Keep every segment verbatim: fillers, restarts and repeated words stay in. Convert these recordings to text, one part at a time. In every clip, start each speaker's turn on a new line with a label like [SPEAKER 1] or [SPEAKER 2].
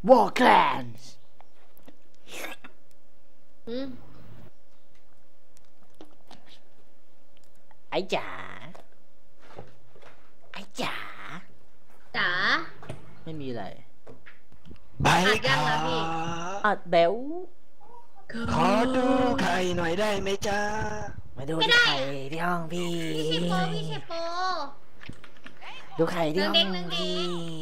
[SPEAKER 1] Warclans
[SPEAKER 2] อืม
[SPEAKER 1] ไอ้จ๋าไอ้จ๋า
[SPEAKER 2] จ๋า
[SPEAKER 1] ไม่มีอะไร
[SPEAKER 3] ไปค่ะ
[SPEAKER 1] อัดแบว
[SPEAKER 3] ขอดูไข่หน่อยได้ไหมจ๊ะ
[SPEAKER 1] มาดูไข่ที่ห้องพี่
[SPEAKER 2] พี่เชโปพี่เชโป
[SPEAKER 1] ดูไข่ที่ห้องพี่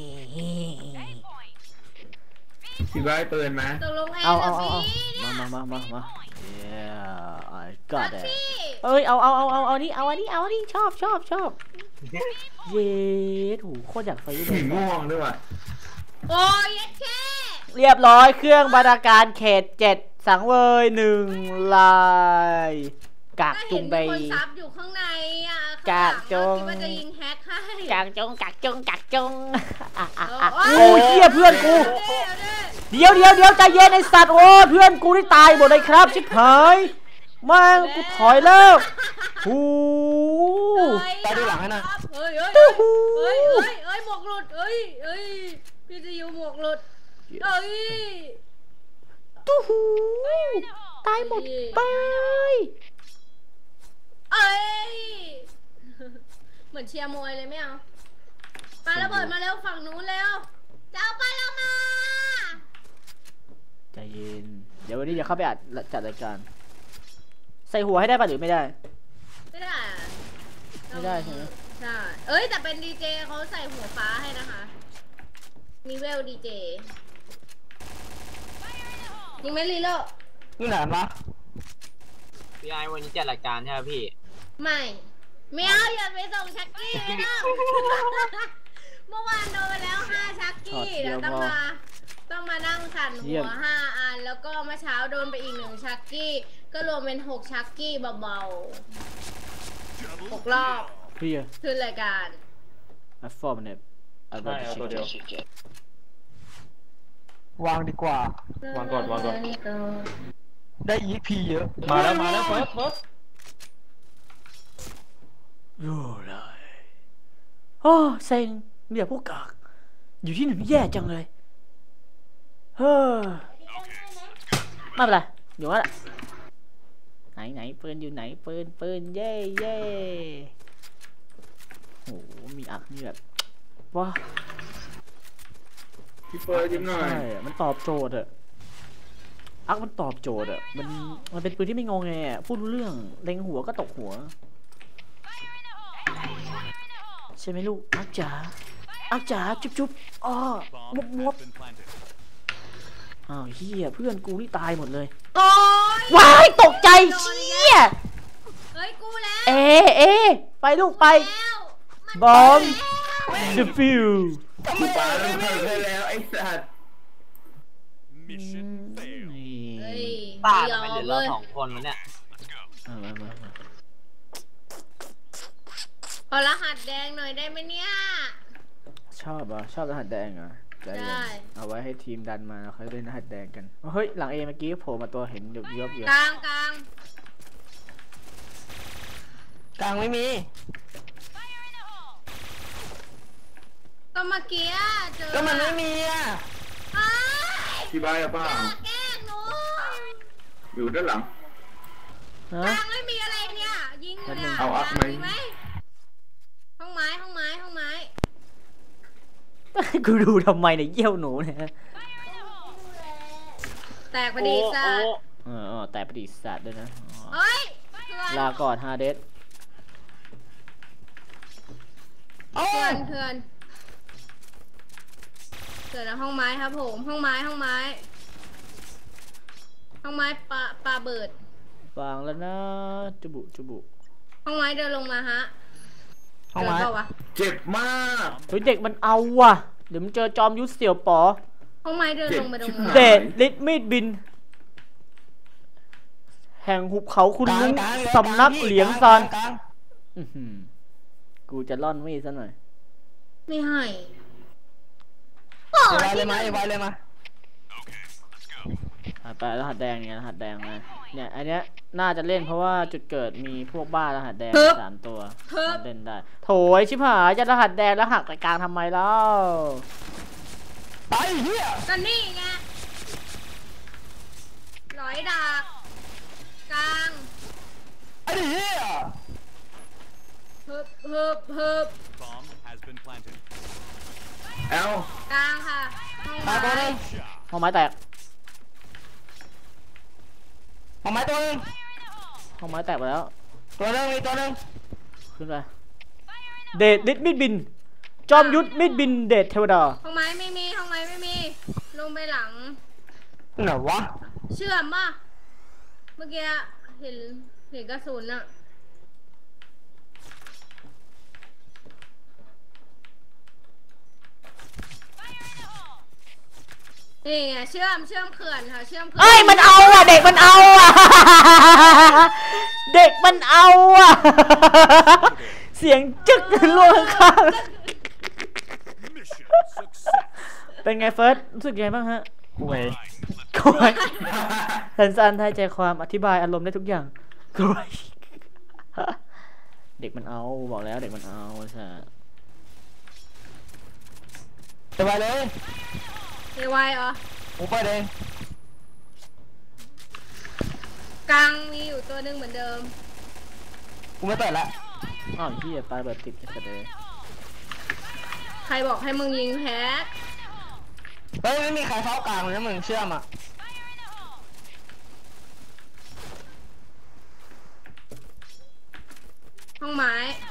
[SPEAKER 4] คิดว่าปืนไหม
[SPEAKER 1] เอาเอาเอามามามามามา yeah I got it เอ้ยเอาเอาเอาเอาเอานี่เอาอันนี้เอาอันนี้ชอบชอบชอบเย้ถูโคตรอยากไฟเลย
[SPEAKER 4] ง่วงด้วยว่ะ
[SPEAKER 2] โอ้ยแค่
[SPEAKER 1] เรียบร้อยเครื่องบรรณาการเขตเจ็ดสังเวยหนึ่งลายกากจุงไป
[SPEAKER 2] คนซับอยู่ข้างในอ่ะ
[SPEAKER 1] กากจง
[SPEAKER 2] คิดว่าจะยิงแฮกให้
[SPEAKER 1] กากจงกากจงกากจงโอ้ยเฮียเพื่อนกูเดี๋ยวเดี๋ยวเดี๋ยวใจเย็นไอ้สัตว์โอ้เพื่อนกูได้ตายหมดเลยครับชิบหายแม่งกูถอยแล้วฮู้
[SPEAKER 3] ตายดูหลังให้นะ
[SPEAKER 2] เฮ้ยเฮ้ยเฮ้ยเฮ้ยเฮ้ยหมวกหลุดเฮ้ยเฮ้ยพี่จะอยู่หมวกหลุดเฮ้ย
[SPEAKER 1] ตู้หูตายหมดไป
[SPEAKER 2] เอ้ยเหมือนเชียร์มวยเลยไม่เอาปาระเบิดมาเร็วฝั่งนู้นเร็วเจ้าปาระมา
[SPEAKER 1] ใจเย็นเดี๋ยววันนี้จะเข้าไปอัดจัดรายการใส่หัวให้ได้ป่ะหรือไม่ได้
[SPEAKER 2] ไม่ได้
[SPEAKER 1] ไม่ได้ใช่ไหม
[SPEAKER 2] ใช่เอ้ยแต่เป็นดีเจเขาใส่หัวฟ้าให้นะคะมีเวลดีเจยิงไม่รีโล
[SPEAKER 3] นี่ไหนวะ
[SPEAKER 5] พี่ไอวันนี้จัดรายการใช่ไหมพี่
[SPEAKER 2] ไม่ไม่เอาอย่าไปส่งชักกี้เลยนะเมื่อวานโดนไปแล้วห้าชักกี้เดี๋ยวต้องมาต้องมานั่งสั่นหัวห้าอันแล้วก็เมื่อเช้าโดนไปอีกหนึ่งชักกี้ก็รวมเป็นหกชักกี้เบาๆหกรอบ
[SPEAKER 1] พี่
[SPEAKER 2] คือรายการ
[SPEAKER 1] อ่ะฟอร์มเนี่
[SPEAKER 3] ยวางดีกว่าว
[SPEAKER 4] างก่อนวางก่อน
[SPEAKER 3] ได้ อี พี เยอะ
[SPEAKER 4] มาแล้วมาแล้วเฟิร์สเฟิร์ส
[SPEAKER 1] โย่เลยโอ้เซ็งมีแต่พวกกากอยู่ที่หนึ่งแย่จังเลยเฮ้อไม่เป็นไรอยู่ว่าไหนไหนปืนอยู่ไหนปืนปืนเย่เย่โอ้มีอักนี่แบบว้า
[SPEAKER 4] พี่เฟิร์สยิ้มหน่อย
[SPEAKER 1] ใช่มันตอบโจทย์อะอักมันตอบโจทย์อะมันมันเป็นปืนที่ไม่งงไงอะพูดรู้เรื่องเล็งหัวก็ตกหัวใช่ไหมลูกอักจ๋าอักจ๋าจุ๊บจุ๊บอ้อมบมบอ้าวเฮียเพื่อนกูนี่ตายหมดเลยว้ายตกใจเชี่ย
[SPEAKER 2] เฮ้ยกูแล้ว
[SPEAKER 1] เอเอไปลูกไปบอมดิฟิว
[SPEAKER 4] กูปาแล้วเพิ่มแล้วไอ้สัตว์
[SPEAKER 5] ป้าทำไมเหลือเราสองคนแล้วเนี่ย
[SPEAKER 2] ขอรหัสแดงหน่อยได้ไหมเนี่ย
[SPEAKER 1] ชอบอ่ะชอบรหัสแดงอ่ะได้เอาไว้ให้ทีมดันมาเขาเล่นรหัสแดงกันเฮ้ยหลังเอเมื่อกี้โผล่มาตัวเห็นเยอะเยอะ
[SPEAKER 2] กลางกลาง
[SPEAKER 3] กลางไม่มี
[SPEAKER 2] ก็เมื่อกี้เจอ
[SPEAKER 3] ก็มันไม่มีอ่ะ
[SPEAKER 4] ที่บ้านอะป้า
[SPEAKER 2] แกล้งหนู
[SPEAKER 4] อยู่ด้านหลัง
[SPEAKER 2] กลางไม่มีอะไรเนี่ยยิงเนี่ย
[SPEAKER 4] เอาอัพไหม
[SPEAKER 2] ห้องไม้ห้องไม้ห้องไม้
[SPEAKER 1] กูดูทำไมเนี่ยเยี่ยวหนูเนี่ย
[SPEAKER 2] แตกประดิษฐ์สัตว์
[SPEAKER 1] เออแตกประดิษฐ์สัตว์ด้วยนะ
[SPEAKER 2] เฮ้ย
[SPEAKER 1] ลาก่อนฮาเดส
[SPEAKER 2] เพื่อนเพื่อนเกิดในห้องไม้ครับผมห้องไม้ห้องไม้ห้องไม้ปลาปลาเบิด
[SPEAKER 1] ฟังแล้วนะจุบุจุบุ
[SPEAKER 2] ห้องไม้เดินลงมาฮะ
[SPEAKER 3] ห้องไม้
[SPEAKER 4] เจ็บมาก
[SPEAKER 1] เฮ้ยเด็กมันเอาว่ะเดี๋ยวมันเจอจอมยุทธเสี่ยวป๋อ
[SPEAKER 2] ห้องไม้เดินลงมาตรงนี้
[SPEAKER 1] เดดลิดมีดบินแห่งหุบเขาคุณลุงสำนักเหลียงซานกูจะล่อนมีดซะหน่อย
[SPEAKER 2] ไม่ให้
[SPEAKER 3] ไวเลยมาไวเลยมา
[SPEAKER 1] ไปรหัสแดงเนี่ยรหัสแดงนะเนี่ยอันเนี้ยน่าจะเล่นเพราะว่าจุดเกิดมีพวกบ้ารหัสแดงสามตัวเล่นได้โถยชิบหายจะรหัสแดงแล้วหักไปกลางทำไมเล่า
[SPEAKER 3] ไปเฮีย
[SPEAKER 2] ก็นี่ไงร้อยดากกลาง
[SPEAKER 3] ไอ้เฮีย
[SPEAKER 2] ฮึบฮึบฮึบ
[SPEAKER 6] Bomb has been planted.
[SPEAKER 4] เอ้าก
[SPEAKER 2] ลางค่ะห้อง
[SPEAKER 3] มาตัว
[SPEAKER 2] ไม้
[SPEAKER 3] นึง
[SPEAKER 1] ห้องไม้แตก
[SPEAKER 3] เอาไม้ตัวนึง
[SPEAKER 1] ห้องไม้แตกไปแล้ว
[SPEAKER 3] ตัวนึงมีตัวนึง
[SPEAKER 1] ขึ้นไปเดดดิดมิดบินจอมยุทธมิดบินเดดเทวดา
[SPEAKER 2] ห้องไม้ไม่มีห้องไม้ไม่มีลงไปหลัง
[SPEAKER 3] ไหนวะ
[SPEAKER 2] เชื่อมป่ะเมื่อกี้เห็นเห็นกระสุนอะนี่ไงเชื่อมเชื่อมเขื่อนค่ะเชื่อมเขื่อน
[SPEAKER 1] เอ้ยมันเอาอ่ะเด็กมันเอาอ่ะ เด็กมันเอาอ่ะ เสียงจึกล่วงข้าง
[SPEAKER 6] Mission success.
[SPEAKER 1] เป็นไงเฟิร์สรู้สึกยังไงบ้างฮะ
[SPEAKER 3] กูเอง
[SPEAKER 1] กล้วยสั้นๆทายใจความอธิบายอารมณ์ได้ทุกอย่างกล้วยเด็กมันเอาบอกแล้วเด็กมันเอาใช่
[SPEAKER 3] จะไปเลย
[SPEAKER 2] เอวายเหรอ
[SPEAKER 3] กูเปิดเอง
[SPEAKER 2] กลางมีอยู่ตัวหนึ่งเหมือนเดิม
[SPEAKER 3] กูไม่เปิดละ
[SPEAKER 1] อ้าวเฮียตายแบบติดกันเลย
[SPEAKER 2] ใครบอกให้มึงยิงแพ้
[SPEAKER 3] เฮ้ยไม่มีใครเข้ากลางเลยนะมึงเชื่อมอ่ะ
[SPEAKER 2] ห้องไม้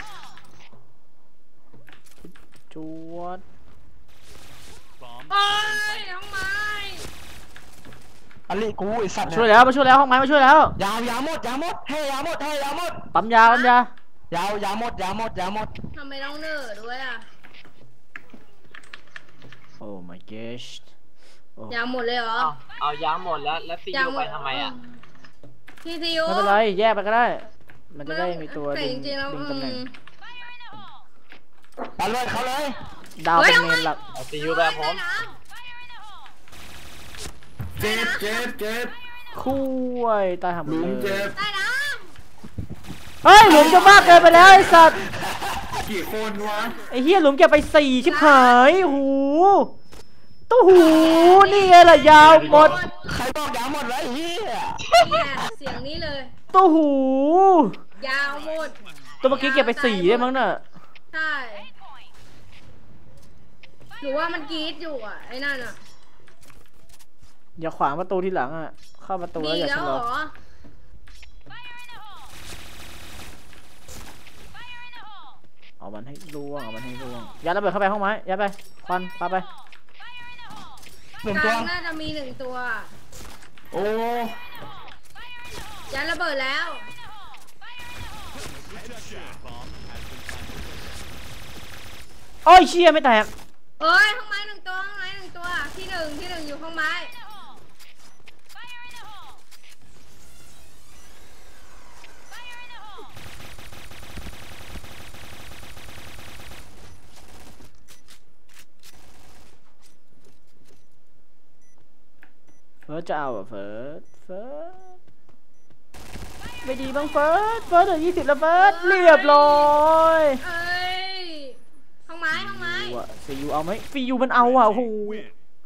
[SPEAKER 1] จวด
[SPEAKER 6] Bomb
[SPEAKER 2] โอ้ยห้องไม้
[SPEAKER 3] อันนี้กูไอสัตว์
[SPEAKER 1] ช่วยแล้วมาช่วยแล้วห้องไม้มาช่วยแล้ว
[SPEAKER 3] ยาวยาวหมดยาวหมดให้ยาวหมดให้ยาวหมด
[SPEAKER 1] ปั๊มยาปั๊มยาย
[SPEAKER 3] าวยาวหมดยาวหมดยาวหมด
[SPEAKER 2] ทำไมต้องเนิร์ดด้วยอ่ะ
[SPEAKER 1] โอ้ my gosh โอ้
[SPEAKER 2] ยาวหมดเลยเหรอ
[SPEAKER 5] เอาเอายาหมดแล้วแล้วซี
[SPEAKER 2] ยา
[SPEAKER 5] ยู
[SPEAKER 2] วหม
[SPEAKER 5] ไป
[SPEAKER 2] ด
[SPEAKER 5] ทำไมอ่ะ
[SPEAKER 2] พี่ซียู
[SPEAKER 1] ไม่เป็นไรแยกไปก็ได้ มันจะได้มีตัว
[SPEAKER 2] แต่
[SPEAKER 1] ดึ
[SPEAKER 2] จ
[SPEAKER 1] ง
[SPEAKER 2] ริงๆแล้ว
[SPEAKER 1] ดึง
[SPEAKER 2] อื
[SPEAKER 1] ตำแหน่ง
[SPEAKER 2] ม
[SPEAKER 3] ปันเลยเขาเลย
[SPEAKER 1] ดาว
[SPEAKER 2] เฮ้
[SPEAKER 1] เป็
[SPEAKER 2] ย
[SPEAKER 1] นเมนหลัก
[SPEAKER 5] เอาซียูแบบผม
[SPEAKER 4] เจ็บเจ็บเจ็บ
[SPEAKER 1] คู่ไอ้ตายหาหม
[SPEAKER 4] ห
[SPEAKER 1] ด
[SPEAKER 4] ลุ
[SPEAKER 1] เล
[SPEAKER 4] มเจ็
[SPEAKER 1] ย
[SPEAKER 4] บ
[SPEAKER 2] ได้นะ
[SPEAKER 1] เฮ้ยหลุมจะมากเกินไปแล้วไอ้สัตว์
[SPEAKER 4] กี่คนวะ
[SPEAKER 1] ไอ้เฮียหลุมเก็บไปสี่ชิบหายหูตู้หูนี่ไงล่ะยาวหมด
[SPEAKER 3] ใครบอกยาวหมดเลยเฮีย
[SPEAKER 2] เนี่ยเสียงนี้เลย
[SPEAKER 1] ตู้หู
[SPEAKER 2] ยาวหมด
[SPEAKER 1] ตัวเมื่อกี้เก็บไปสี่ได้มั้งน่ะ
[SPEAKER 2] ใช่หรือว่ามันกรีดอยู่อ่ะไอ้นั่นอ่ะ
[SPEAKER 1] อย่าขวางประตูทีหลังอ่ะเข้าประตู
[SPEAKER 2] ดี
[SPEAKER 1] แล้วอย่า
[SPEAKER 2] แล้
[SPEAKER 1] ชะ
[SPEAKER 2] ว
[SPEAKER 1] ล
[SPEAKER 2] เหร
[SPEAKER 1] อ
[SPEAKER 2] อ
[SPEAKER 1] เอามันให้ร่วงเอามันให้ร่วงยัดระเบิดเข้าไปห้องไม้ยัดไปควันปาไป
[SPEAKER 3] หนึ่ง
[SPEAKER 2] ก
[SPEAKER 3] ตัว
[SPEAKER 2] ลางน่าจะมีหนึ่งตัว
[SPEAKER 4] โอ้
[SPEAKER 2] ยันระเบิดแล้ว
[SPEAKER 6] bomb has been planted.
[SPEAKER 1] โอ้ยเชี่ยไม่แตก
[SPEAKER 2] เอ้ยห้องไม้หนึ่งตัวห้องไม้หนึ่งตัวที่หนึ่งที่หนึ่งอยู่ห้องไม้
[SPEAKER 1] เฟิร์สจะเอาอ่ะเฟิร์สเฟิร์สไม่ดีบ้างเฟิร์สเฟิร์สเหลือยี่สิบแล้วเฟิร์สเรียบร้อย
[SPEAKER 2] เอ้ยห้องไม้ห้องไม้
[SPEAKER 1] ซียูเอาไหมซียูมันเอาอ่ะโอ้โห
[SPEAKER 6] Win.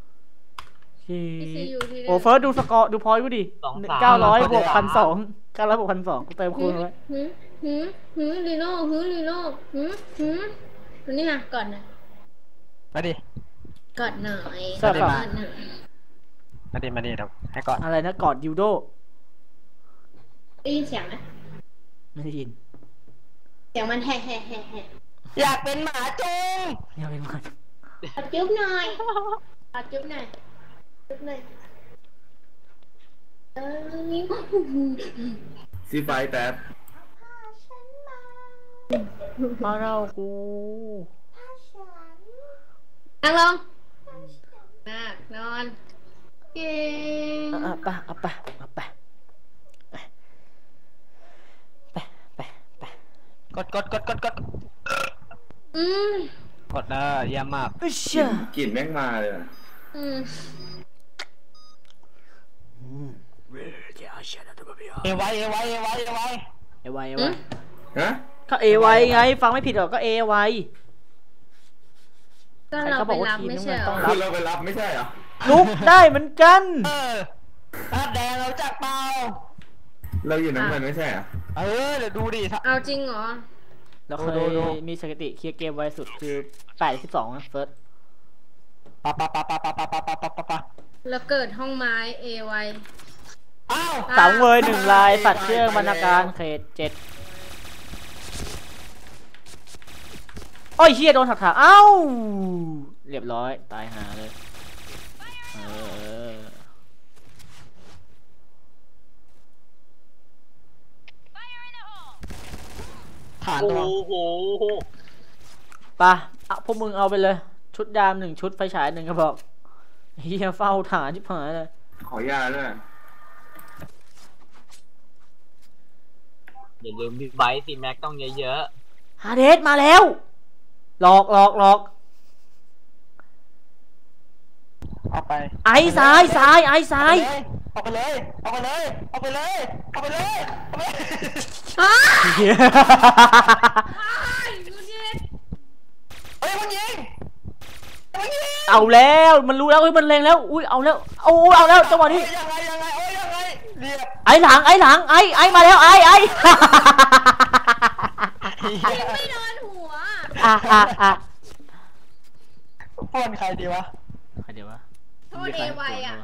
[SPEAKER 2] ที่อยู่ที่หนึ่ง
[SPEAKER 1] โอ้เฟิร์สดูสกอร์ดูพอยต์กูดิ
[SPEAKER 5] สองสาม
[SPEAKER 1] เก้าร้อยบวกพันสองเก้าร้อยบวกพันสองกูเติมคูณไว้
[SPEAKER 2] หืมหืมหืมลีโน่หืมลีโน่หืมหืมตัวนี้ค่ะก่อนหน่อย
[SPEAKER 3] มาดิ
[SPEAKER 2] ก่อนหน่อย
[SPEAKER 1] ใช่ป่ะ
[SPEAKER 2] ก่อนหน่อย
[SPEAKER 3] มาดิมาดิเดี๋ยวให้ก่อน
[SPEAKER 1] อะไรนะกอดยูโด
[SPEAKER 2] ได้ยินเสียงไหม
[SPEAKER 1] ไม่ได้ยิน
[SPEAKER 2] เสียงมันแฮ่แฮ่แฮ่แฮ่
[SPEAKER 3] อยากเป็นหมาจุง
[SPEAKER 1] ยังเป็นมัน
[SPEAKER 2] ขอจุ๊บหน่อยขอจุ๊บหน่อยจุ๊บหน่อยเออนี่
[SPEAKER 4] ซีไฟแป๊บ
[SPEAKER 1] มาเรากู
[SPEAKER 2] นั่งลงนักนอนเก่ง
[SPEAKER 1] อ่ะไปอ่ะไปอ่ะไปไปไปไป
[SPEAKER 3] กดกดกดกดกด
[SPEAKER 2] อืม
[SPEAKER 3] กดเออเยี่ยมมาก
[SPEAKER 1] อุ๊ยเชี่ย
[SPEAKER 4] กลิ่นแม่งมาเลยอะ
[SPEAKER 2] อืม
[SPEAKER 3] เอไว้เอไว้เอไว้เอไว้
[SPEAKER 1] เอไวเอไว
[SPEAKER 4] ฮะ
[SPEAKER 1] ก็เอไวไงฟังไม่ผิดหรอกก็เอไว
[SPEAKER 2] ก็
[SPEAKER 1] ใคร
[SPEAKER 2] เรา
[SPEAKER 1] เขาบ
[SPEAKER 2] ไป
[SPEAKER 1] อกว่า
[SPEAKER 2] รับ
[SPEAKER 1] ทีม
[SPEAKER 2] ไม่
[SPEAKER 1] น้ำ
[SPEAKER 2] ใช่
[SPEAKER 1] เงิน
[SPEAKER 2] เหร
[SPEAKER 1] ต้
[SPEAKER 2] อ
[SPEAKER 1] อง
[SPEAKER 4] คื
[SPEAKER 1] รั
[SPEAKER 4] อบ เราไปรับไม่ใช่เหรอ
[SPEAKER 1] ลุกได้เหมือนกัน
[SPEAKER 3] เออตาแดงเราจักเปล่า
[SPEAKER 4] เราอยู่น้ำเงินไม่ใช่เหรอ
[SPEAKER 3] เออเดี๋ยวดูดิ
[SPEAKER 2] เอาจริงเหรอ
[SPEAKER 1] เราเค
[SPEAKER 3] ดู
[SPEAKER 1] ย
[SPEAKER 3] ดู
[SPEAKER 1] มีสถิติเคลียร์เกมไวสุดคือแปดสิบสองนะเฟิร์ส
[SPEAKER 3] ปะปะปะปะปะปะปะปะปะปะปะ
[SPEAKER 2] แล้วเกิดห้องไม้เอไว
[SPEAKER 3] อ้าว
[SPEAKER 1] สามเวยหนึ่งลายสัตว์เครื่องบรรณาการเขตเจ็ดโอ้ยเฮียโดนถักถางเอ้าเรียบร้อยตายหาเลยเออ
[SPEAKER 3] ฐาน
[SPEAKER 5] โอ้
[SPEAKER 3] ตัว
[SPEAKER 5] โห
[SPEAKER 1] ปะเอาพวกมึงเอาไปเลย ชุดยามหนึ่งชุดไฟฉายหนึ่งกระบอกเฮียเฝ้าฐานชิบหายเลย
[SPEAKER 4] ขอยาด้วย
[SPEAKER 5] อย่าลืมพี่ไบค์ซีแม็กต้องเยอะ
[SPEAKER 1] ฮาเดสมาแล้ว หลอกหลอกหลอก
[SPEAKER 3] เอาไป
[SPEAKER 1] ไอ้ซ้ายซ้ายไอ้ซ้าย
[SPEAKER 3] เอาไปเลยเอาไปเลยเอาไปเลยเอาไปเลยเอาไปเลย
[SPEAKER 2] อ้า
[SPEAKER 1] เหี้ย
[SPEAKER 2] ยกูเจ็บ
[SPEAKER 3] เฮ้ยมันยิงมันยิง
[SPEAKER 1] เอาแล้วมันรู้แล้วเฮ้ยมันเลงแล้วอุ้ยเอาแล้วโอ้ยเอาแล้วจังหวะนี้
[SPEAKER 3] เอ้ยยังไงยังไงโอ้ยยังไงเรียบ
[SPEAKER 1] ไอ้หลังไอ้หลังไอ้ไอ้มาแล้วไอ้ไอ้
[SPEAKER 2] ยิงไม่โดนหัว
[SPEAKER 1] อ่ะอ่ะอ่ะ
[SPEAKER 3] ป้อนใครดีวะ
[SPEAKER 1] ใครเดี๋ยววะ
[SPEAKER 2] โทษเอไวอ่ะ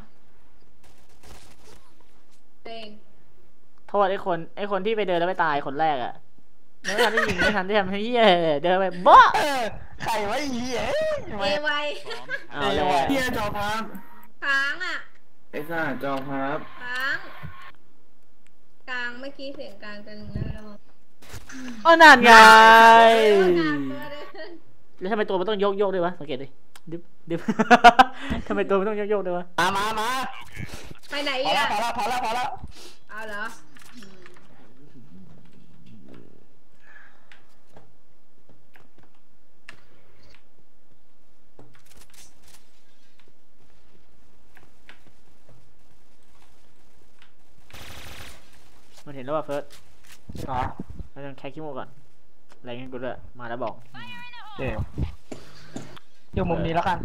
[SPEAKER 2] เอง
[SPEAKER 1] โทษไอ้คนไอ้คนที่ไปเดินแล้วไปตายคนแรกอ่ะไม่ทันได้ยิงไม่ทันได้ทำให้เหี้ยเดินไปบ้า
[SPEAKER 3] เออใครวะไอ้เหี้ยเอ้ย
[SPEAKER 2] เอไว
[SPEAKER 1] เอาแล้ว
[SPEAKER 4] เฮียจอพับ
[SPEAKER 2] ค้างอ่ะ
[SPEAKER 4] ไอ้ซ่าจอพับ
[SPEAKER 2] ค้างกลางเมื่อกี้เสียงกลางเป็นนะระวัง
[SPEAKER 1] อ๋อนั่นไง
[SPEAKER 2] เออกลางตัวเดิน
[SPEAKER 1] แล้วทำไมตัวมันต้องโยกโยกด้วยวะสังเกตดิดิบดิบ ทำไมตัวมันต้องโยกโยกด้วยวะ
[SPEAKER 3] มามามา
[SPEAKER 2] ไปไหน
[SPEAKER 3] พอ
[SPEAKER 2] อ่ะ
[SPEAKER 3] แล้วพอแล้วพอแล้วพอแล้ว
[SPEAKER 2] เอาเหรอ
[SPEAKER 1] มันเห็นแล้วว่าเฟิร์ส
[SPEAKER 3] อ๋อ
[SPEAKER 1] เราต้องแคคคิโมก่อนอะไรเงี้ยกูด้วยมาแล้วบอก
[SPEAKER 3] เดี๋ยวอยู่มุมนี้แล้วกัน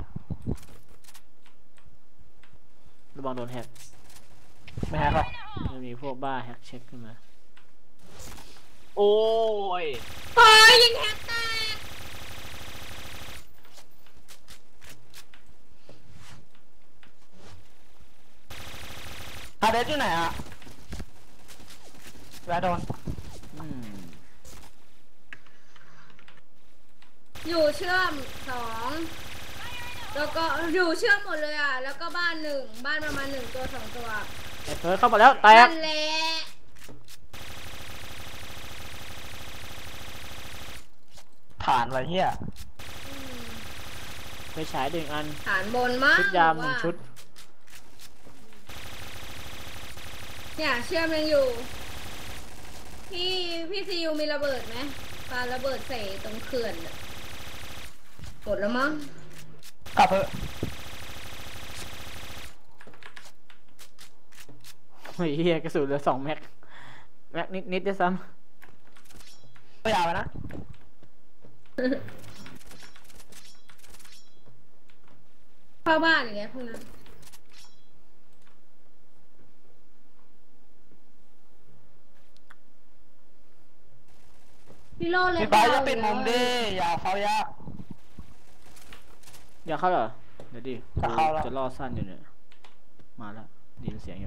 [SPEAKER 1] ระวังโดนแฮก
[SPEAKER 3] ไม่แฮกหรอก
[SPEAKER 1] จะมีพวกบ้าแฮกเช็คขึ้นมา
[SPEAKER 5] ๆ โอ้ย
[SPEAKER 2] โอ้ยยิงแฮกแตก
[SPEAKER 3] ฮาเดสอยู่ไหนอะแวะโดน
[SPEAKER 1] อืม
[SPEAKER 2] อยู่เชื่อมสองแล้วก็อยู่เชื่อมหมดเลยอ่ะ แล้วก็บ้านหนึ่งบ้านประมาณหนึ่งตัวสองตัว
[SPEAKER 1] ไอ้เฟิร์สเข้ามาแล้วแตก
[SPEAKER 2] นั่นแหละ
[SPEAKER 3] ฐานไว้เหี้ย
[SPEAKER 2] อืม
[SPEAKER 1] ไปฉายหนึ่งอัน
[SPEAKER 2] ฐานบนมั้ง
[SPEAKER 1] ชุดยามหนึ่ง
[SPEAKER 2] ว่า
[SPEAKER 1] ชุด
[SPEAKER 2] เนี่ยเชื่อมยังอยู่ พี่พี่ซียูมีระเบิดไหมปาระเบิดใส่ตรงเขื่อนอะหมดแล้วมั้ง
[SPEAKER 3] กลับเถอะ
[SPEAKER 1] เฮ้ยเฮียกระสุนเหลือสองแม็กแม็กนิดนิดได้ซ้
[SPEAKER 3] ไม่ยาวไปนะ
[SPEAKER 2] เข้าบ้านอย่างเงี้ยพวกนั้นพี่โลเล่น
[SPEAKER 3] พี่บายจะปิดมุมดิอย่าเขายาก
[SPEAKER 1] ำอย่าเข้าเหรอเดี๋ยวดิ
[SPEAKER 3] จะเข้าแล้ว
[SPEAKER 1] จะล่อสั้นอยู่เนี่ยมาแล้วได้ยินเสียงอยู่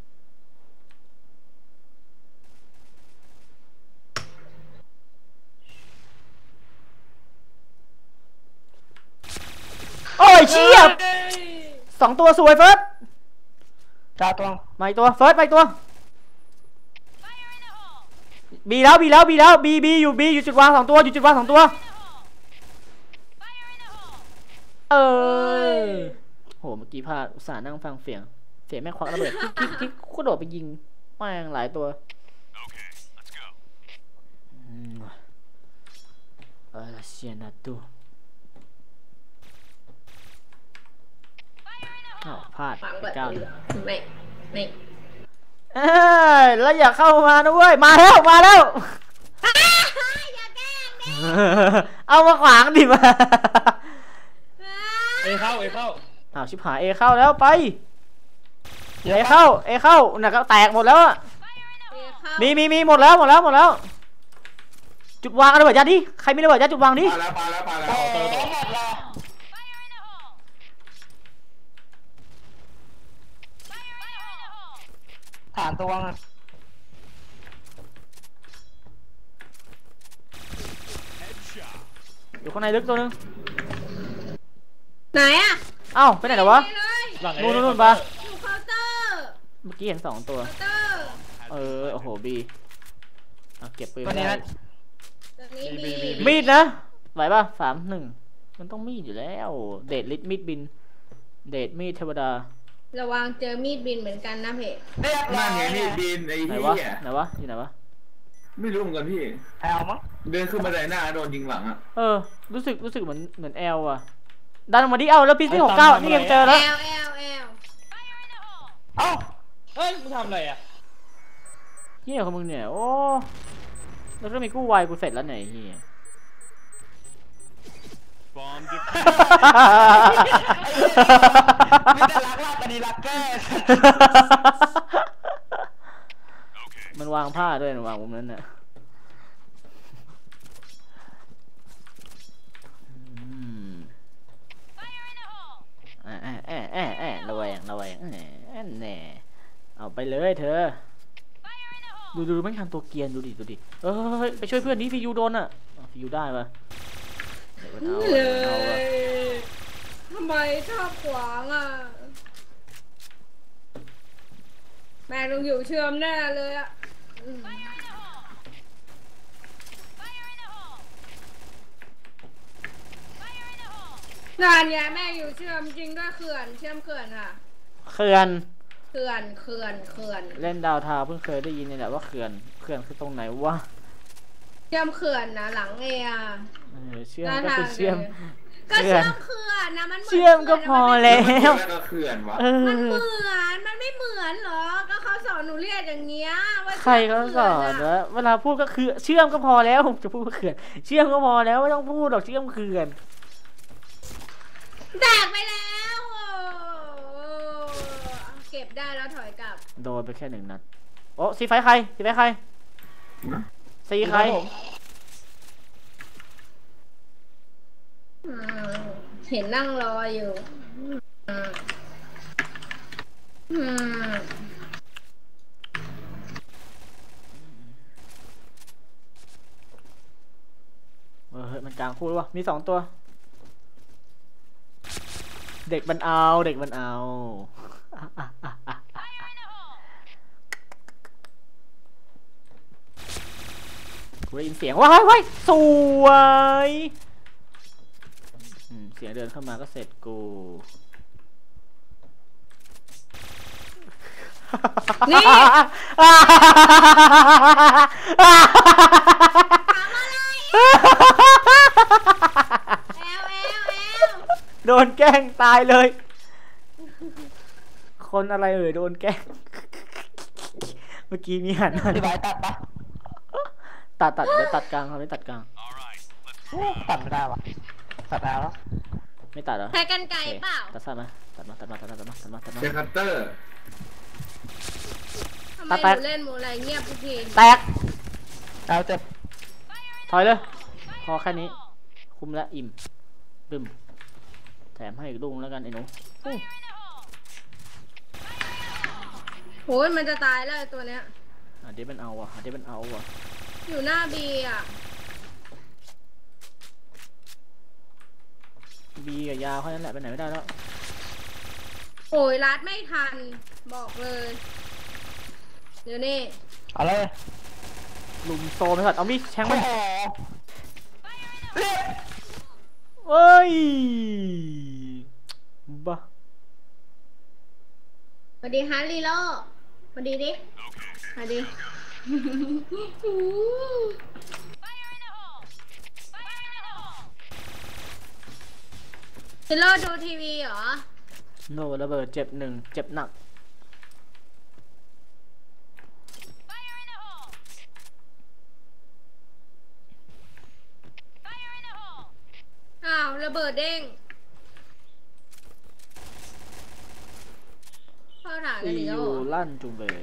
[SPEAKER 1] โอ้ยเชี่ยสองตัวสวยเฟิร์ส
[SPEAKER 3] จ้าตัวง
[SPEAKER 1] มาอีกตัวเฟิร์สมาอีกตัวบีแล้วบีแล้วบีแล้วบีบีอยู่บีอยู่จุดวางสองตัวอยู่จุดวางสองตัวเออโหเมื่อกี้พลาดอุตส่าห์นั่งฟังเสียงเสียงแม่งควักระเบิดกิ๊กกิ๊กกิ๊กก็โดดไปยิงแม่งหลายตัว
[SPEAKER 6] Okay, let's go.
[SPEAKER 1] อืมเออเชียนาตูอ้าวพลาด
[SPEAKER 2] ฟัง
[SPEAKER 1] ไป
[SPEAKER 2] แบบ
[SPEAKER 1] เก้า
[SPEAKER 2] นี้
[SPEAKER 1] เลย
[SPEAKER 2] ไม่ไม่
[SPEAKER 1] เอ้ยแล้วอย่าเข้ามานะเว้ยมาแล้วมาแล้ว
[SPEAKER 2] อย่าแกล้งดิ
[SPEAKER 1] เอามาขวางดิมา
[SPEAKER 2] เออ
[SPEAKER 3] เข้า
[SPEAKER 1] อ้าวชิบหายเอเข้าแล้วไปเอเข้าเอเข้าน่ะก็แตกหมดแล้วอะ
[SPEAKER 2] เอเข้า
[SPEAKER 1] มีมีมีหมดแล้วหมดแล้วหมดแล้ว จุดวางระเบิดยัดดิใครมีระเบิดยัดจุดวางดิ
[SPEAKER 4] ปาแล้วปาแล้วปาแล้ว
[SPEAKER 3] โอ้โหหมดละฐานตัวอ่ะ
[SPEAKER 1] อยู่ข้างในลึกตัวนึง
[SPEAKER 2] ไหนอะ
[SPEAKER 1] เอ้าไปไหนแล้ววะ
[SPEAKER 2] ไปเลย
[SPEAKER 3] หลัง
[SPEAKER 1] นู่นนู่นนู่นปะ
[SPEAKER 2] อยู่เคาน์เตอร์
[SPEAKER 1] เมื่อกี้เห็นสองตัว
[SPEAKER 2] เคาน์เตอร์
[SPEAKER 1] เออโอ้โหบีเอาเก็บปืน
[SPEAKER 3] ตัว
[SPEAKER 1] ไม่
[SPEAKER 3] นี้
[SPEAKER 1] ได้
[SPEAKER 3] นะ
[SPEAKER 2] ตรงนี้
[SPEAKER 3] บี
[SPEAKER 2] บี
[SPEAKER 3] บี
[SPEAKER 1] มีดนะไหวป่ะสามหนึ่งมันต้องมีดอยู่แล้ว เดดลิทมีดบิน เดดมีดเทวดา
[SPEAKER 2] ระวังเจอมีดบินเหมือนกันนะเพจ
[SPEAKER 3] เรียบร้อ
[SPEAKER 4] นั่
[SPEAKER 3] ย
[SPEAKER 4] นไงนี่บินไอ้
[SPEAKER 1] ไหน
[SPEAKER 4] ที่
[SPEAKER 1] วะ
[SPEAKER 4] เนี่ย
[SPEAKER 1] ไหนวะอยู่ไหนวะ
[SPEAKER 4] ไม่รู้เหมือนกันพี่
[SPEAKER 3] แอลมั้ง
[SPEAKER 4] เดินขึ้นบันไดหน้าโดนยิงหลังอ่ะ
[SPEAKER 1] เออรู้สึกรู้สึกเหมือนเหมือนแอลอะดันออกมาดิเอาแล้วพีซีหกเก้านี่ยังเจอ
[SPEAKER 2] แอ
[SPEAKER 1] แล้ว
[SPEAKER 2] ลแอลแอล
[SPEAKER 3] เอ้าเฮ้ยมึงทำอะไรอ่ะ
[SPEAKER 1] เฮียของมึงเนี่ยโอ้แล้วก็มีกู้ไวกูเสร็จแล้วไหนเฮีย
[SPEAKER 6] Bomb defused.
[SPEAKER 3] ไม่ได้รักลาบกันดีรักแก้
[SPEAKER 1] มันวางผ้าด้วยมันวางมุมนั้นน่ะอืมอ่าอ่าอ่าอ่าอ่าระแวงระแวงแหน่แหน่เอาไปเลยเธอดูดูไม่งทำตัวเกรียนดูดิดูดิเอ้ยไปช่วยเพื่อนนี้ฟิยูโดนอ่ะอ้าวฟิยูได้ปะเดี๋ยวมันเอา
[SPEAKER 2] เล
[SPEAKER 1] เดี๋ยวมันเอาอะ
[SPEAKER 2] ยทำไมชอบขวางอ่ะแม่ต้องอยู่เชื่อมแน่เลยอ่ะอืมนานไงแม่อยู่เชื่อมจริงด้วยเขื่อนเชื่อมเขื่อนค่ะ
[SPEAKER 1] เขื่อน
[SPEAKER 2] เขื่อนเขื่อนเขื่อน
[SPEAKER 1] เล่นดาวทาวน์เพิ่งเคยได้ยินนี่แหละว่าเขื่อนเขื่อนคือตรงไหนวะ
[SPEAKER 2] เชื่อมเขื่อนนะหลังเออะ
[SPEAKER 1] เออเชื่อมก็คือเชื่อม
[SPEAKER 2] ก็เชื่อมเขื่อนนะมันหน
[SPEAKER 1] เชื่อมก็พอแล้ว
[SPEAKER 4] แล้วก็เขื่อนวะ
[SPEAKER 1] เอ
[SPEAKER 2] มัน
[SPEAKER 1] อ
[SPEAKER 2] เหมือนมันไม่เหมือนเหรอก็เขาสอนหนูเรียกอย่างเงี้ยว่า
[SPEAKER 1] ใครเขาสอน
[SPEAKER 2] เชื่ม
[SPEAKER 1] วะเวลาพูดก็คือเชื่อมก็พอแล้วจะพูดว่าเขื่อนเชื่อมก็พอแล้วไม่ต้องพูดหรอกเชื่อมเขื่อน
[SPEAKER 2] แตกไปแล้วโอ้เก็บได้แล้วถอยกลับ
[SPEAKER 1] โดนไปแค่หนึ่งนัดโอ้สีไฟใครสีไฟใครสีใคร
[SPEAKER 2] อืมเห็นนั่งรออยู่อืมอืม
[SPEAKER 1] เออเฮ้ยมันกลางคู่แล้ววะมีสองตัว เด็กมันเอาเด็กมันเอากูได้ยินเสียงว้ายว้ายสวยอืมเสียงเดินเข้ามาก็เสร็จกู
[SPEAKER 2] นี่
[SPEAKER 1] ถามอะไร
[SPEAKER 2] แอลแอลแอล
[SPEAKER 1] โดนแกล้งตายเลย คนอะไรเอ่ยโดนแกล้ง เมื่อกี้มีหันมา
[SPEAKER 3] ดีไว้ตัดปะ
[SPEAKER 1] ตัดตัดเดี๋ยวตัดกลางเขาไม่ตัดกลาง
[SPEAKER 6] All right, let's
[SPEAKER 3] โอ้ตัดไม่ได้วะตัดแล้ว
[SPEAKER 1] ไม่ตัดเหรอ
[SPEAKER 2] ใช้กันไกล
[SPEAKER 1] โอเค
[SPEAKER 2] เปล่า
[SPEAKER 1] ตัดสั้นมาตัดมาตัดมาตัดมาตัดมาตัดมาตัดมา
[SPEAKER 4] เจคัตเตอร์
[SPEAKER 2] ทำไม
[SPEAKER 1] ตัด
[SPEAKER 2] ห
[SPEAKER 1] แตก
[SPEAKER 2] นูเล่นหมูอะไรเงียบทุกที
[SPEAKER 1] แตก
[SPEAKER 3] แล้วเจ็บ
[SPEAKER 1] ถอยเลยพอแค่นี้ คุมแล้วอิ่มบึมแถมให้อีกลุงแล้วกันไอ้หนูอู้
[SPEAKER 2] โหยมันจะตายแล้วไอ้ตัวเนี้ย
[SPEAKER 1] อ่ะเดี๋ยวมันเอาอ่ะเดี๋ยวมันเอาอ่ะ
[SPEAKER 2] อยู่หน้าบีอ่ะ
[SPEAKER 1] บีกับยาวแค่นั้นแหละไปไหนไม่ได้แล้ว
[SPEAKER 2] โอ้ยรัดไม่ทัน บอกเลย เดี๋ยวนี้
[SPEAKER 3] เอาเลย
[SPEAKER 1] ลุมโซไปก่อนเอามีดแทงมั
[SPEAKER 3] โอ้
[SPEAKER 1] น
[SPEAKER 3] โหเรียบ
[SPEAKER 1] เอ้ยบ้า
[SPEAKER 2] สวัสดีฮาร์ลีโลสวัสดีดิสวัสดี ฮิโร่ดูทีวีเหรอ
[SPEAKER 1] โนระเบิดเจ็บหนึ่งเจ็บหนัก
[SPEAKER 2] อ้าวระเบิดเด้งฐานกัน
[SPEAKER 1] ซี
[SPEAKER 2] อีกแล้ว
[SPEAKER 1] ยู
[SPEAKER 2] เหรอ
[SPEAKER 1] ลั่นจุงเบย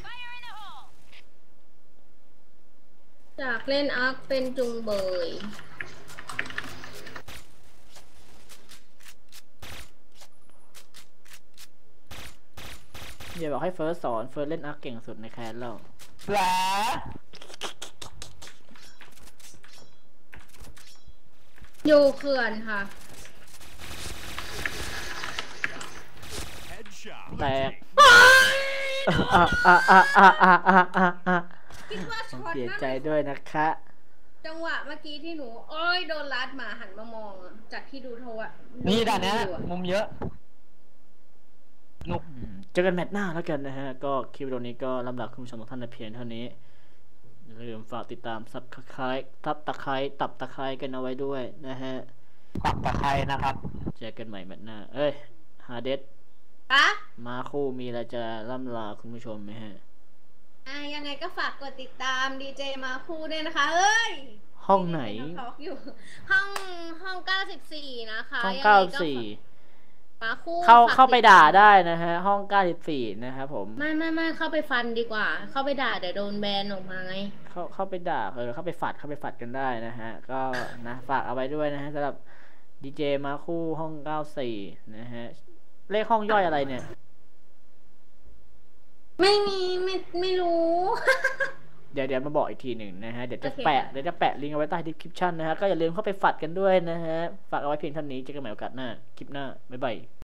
[SPEAKER 2] จากเล่นอาร์คเป็นจุงเบย
[SPEAKER 1] อย่าบอกให้เฟิร์สสอนเฟิร์สเล่นอาร์คเก่งสุดในแคสแล้ว
[SPEAKER 3] หลา
[SPEAKER 2] อยู่เขื่อนค่ะ
[SPEAKER 6] Headshot.
[SPEAKER 1] แตกอ่ะอ่ะอ่ะอ่ะอ่ะอ่ะอ่ะอ่ะ
[SPEAKER 2] คิดว่า
[SPEAKER 1] ผม
[SPEAKER 2] ช็อต
[SPEAKER 1] เสีย
[SPEAKER 2] นั้น
[SPEAKER 1] ใจด้วยนะคะ
[SPEAKER 2] จังหวะเมื่อกี้ที่หนูโอ้ยโดนลัดหมาหันมามองอะจากที่ดูโทรอะ
[SPEAKER 3] นี่ด่านเนี้ย
[SPEAKER 2] ดูอะ
[SPEAKER 3] มุมเยอะหนุก
[SPEAKER 1] อืมเจอกันแมตช์หน้าแล้วกันนะฮะ ก็คลิปวิดีโอนี้ก็ลำดับคุณผู้ชมทุกท่านในเพียงเท่านี้อย่าลืมฝากติดตามซับสไครต์ทับตะไคร้ตับตะไคร้กันเอาไว้ด้วยนะฮะ
[SPEAKER 3] ปักตะไคร้นะครับ
[SPEAKER 1] เจอกันใหม่แมตช์หน้า เอ้ยฮาเดส
[SPEAKER 2] อะ
[SPEAKER 1] มาคู่มีอะไรจะล่ำลาคุณผู้ชมไหมฮะ
[SPEAKER 2] อ่ะยังไงก็ฝากกดติดตามดีเจมาคู่ด้วยนะคะเฮ้ย
[SPEAKER 1] ห้องไหน
[SPEAKER 2] ทอล์กอยู่ ห้องห้องเก้าสิบสี่นะคะ
[SPEAKER 1] ห้อง
[SPEAKER 2] ยังไง
[SPEAKER 1] เก้า
[SPEAKER 2] ก็
[SPEAKER 1] สี่
[SPEAKER 2] มาคู่
[SPEAKER 1] เข้า
[SPEAKER 2] ฝก
[SPEAKER 1] เข้าไป
[SPEAKER 2] ติตม
[SPEAKER 1] ด่าได้นะฮะ ห้องเก้าสิบสี่นะครับผม
[SPEAKER 2] ไม่ไม่ไม่เข้าไปฟันดีกว่า เข้าไปด่าเดี๋ยวโดนแบนออกมาไง
[SPEAKER 1] เข้าเข้าไปด่าเออเข้าไปฝัดเข้าไปฝัดกันได้นะฮะ ก็นะฝากเอาไว้ด้วยนะฮะสำหรับดีเจมาคู่ห้องเก้าสี่นะฮะ เลขห้องย่อยอะไรเนี่ย
[SPEAKER 2] ไม่มีไม่ไม่รู้
[SPEAKER 1] เดี๋ยวเดี๋ยวมาบอกอีกทีหนึ่งนะฮะ เดี๋ยวจะ
[SPEAKER 2] โอเค
[SPEAKER 1] แปะ
[SPEAKER 2] ค่ะ
[SPEAKER 1] เดี๋ยวจะแปะลิงก์เอาไว้ใต้ดีคริปชั่นนะฮะ ก็อย่าลืมเข้าไปฝัดกันด้วยนะฮะ ฝากเอาไว้เพียงเท่านี้เจอกันใหม่โอกาสหน้า คลิปหน้า บ๊ายบาย